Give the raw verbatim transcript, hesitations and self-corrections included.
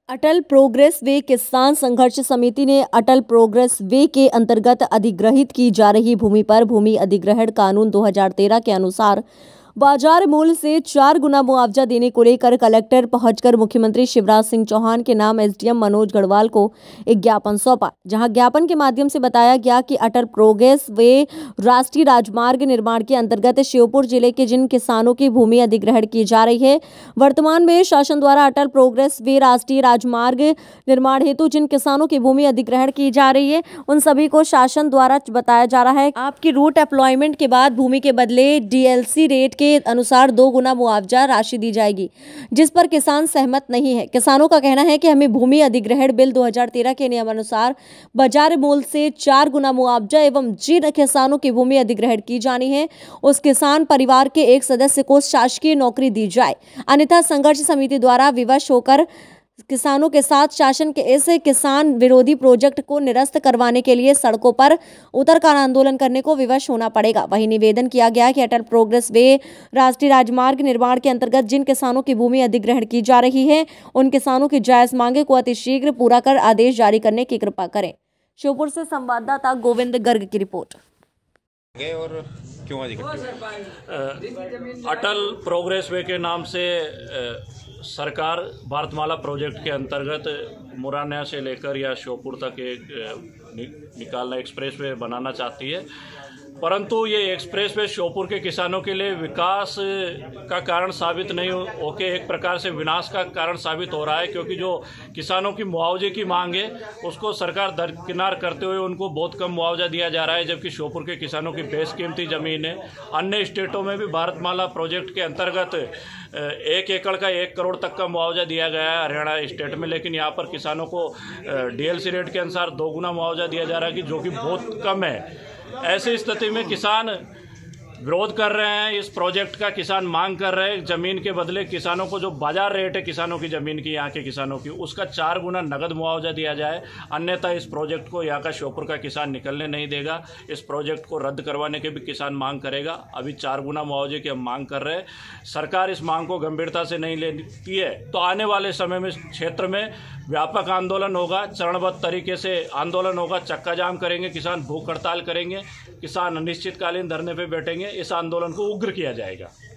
अटल progress way किसान संघर्ष समिति ने अटल प्रोग्रेस वे के अंतर्गत अधिग्रहित की जा रही भूमि पर भूमि अधिग्रहण कानून दो हज़ार तेरह के अनुसार बाजार मूल्य से चार गुना मुआवजा देने को लेकर कलेक्टर पहुंचकर मुख्यमंत्री शिवराज सिंह चौहान के नाम एसडीएम मनोज गढ़वाल को एक ज्ञापन सौंपा, जहां ज्ञापन के माध्यम से बताया गया कि अटल प्रोग्रेस वे राष्ट्रीय राजमार्ग निर्माण के अंतर्गत श्योपुर जिले के जिन किसानों की भूमि अधिग्रहण की जा रही है, वर्तमान में शासन द्वारा अटल प्रोग्रेस वे राष्ट्रीय राजमार्ग निर्माण हेतु जिन किसानों की भूमि अधिग्रहण की जा रही है, उन सभी को शासन द्वारा बताया जा रहा है आपकी रूट एप्लॉयमेंट के बाद भूमि के बदले डीएलसी रेट के के अनुसार दो गुना मुआवजा राशि दी जाएगी, जिस पर किसान सहमत नहीं है। किसानों का कहना है कि हमें भूमि अधिग्रहण बिल दो हज़ार तेरह के नियमानुसार बाजार मूल्य से चार गुना मुआवजा एवं जिन किसानों की भूमि अधिग्रहण की जानी है उस किसान परिवार के एक सदस्य को शासकीय नौकरी दी जाए, अन्यथा संघर्ष समिति द्वारा विवश होकर किसानों के साथ शासन के इस किसान विरोधी प्रोजेक्ट को निरस्त करवाने के लिए सड़कों पर उतरकर आंदोलन करने को विवश होना पड़ेगा। वहीं निवेदन किया गया कि अटल प्रोग्रेस वे राष्ट्रीय राजमार्ग निर्माण के अंतर्गत जिन किसानों की भूमि अधिग्रहण की जा रही है, उन किसानों की जायज मांगे को अतिशीघ्र पूरा कर आदेश जारी करने की कृपा करें। श्योपुर से संवाददाता गोविंद गर्ग की रिपोर्ट। और क्यों अटल प्रोग्रेस वे के नाम से सरकार भारतमाला प्रोजेक्ट के अंतर्गत मुरानिया से लेकर या श्योपुर तक एक निकालना एक्सप्रेस वे बनाना चाहती है, परंतु ये एक्सप्रेस वे श्योपुर के किसानों के लिए विकास का कारण साबित नहीं होके एक प्रकार से विनाश का कारण साबित हो रहा है, क्योंकि जो किसानों की मुआवजे की मांग है उसको सरकार दरकिनार करते हुए उनको बहुत कम मुआवजा दिया जा रहा है, जबकि श्योपुर के किसानों की बेशकीमती ज़मीन है। अन्य स्टेटों में भी भारतमाला प्रोजेक्ट के अंतर्गत एक एकड़ का एक करोड़ तक का मुआवजा दिया गया है हरियाणा स्टेट में, लेकिन यहाँ पर किसानों को डीएलसी रेट के अनुसार दो गुना मुआवजा दिया जा रहा है कि जो कि बहुत कम है। ऐसी स्थिति में किसान विरोध कर रहे हैं इस प्रोजेक्ट का, किसान मांग कर रहे हैं ज़मीन के बदले किसानों को जो बाजार रेट है किसानों की ज़मीन की, यहाँ के किसानों की, उसका चार गुना नगद मुआवजा दिया जाए, अन्यथा इस प्रोजेक्ट को यहाँ का श्योपुर का किसान निकलने नहीं देगा। इस प्रोजेक्ट को रद्द करवाने के भी किसान मांग करेगा। अभी चार गुना मुआवजे की हम मांग कर रहे हैं, सरकार इस मांग को गंभीरता से नहीं लेती है तो आने वाले समय में क्षेत्र में व्यापक आंदोलन होगा, चरणबद्ध तरीके से आंदोलन होगा, चक्का जाम करेंगे, किसान भूख हड़ताल करेंगे, किसान अनिश्चितकालीन धरने पर बैठेंगे। इस आंदोलन को उग्र किया जाएगा।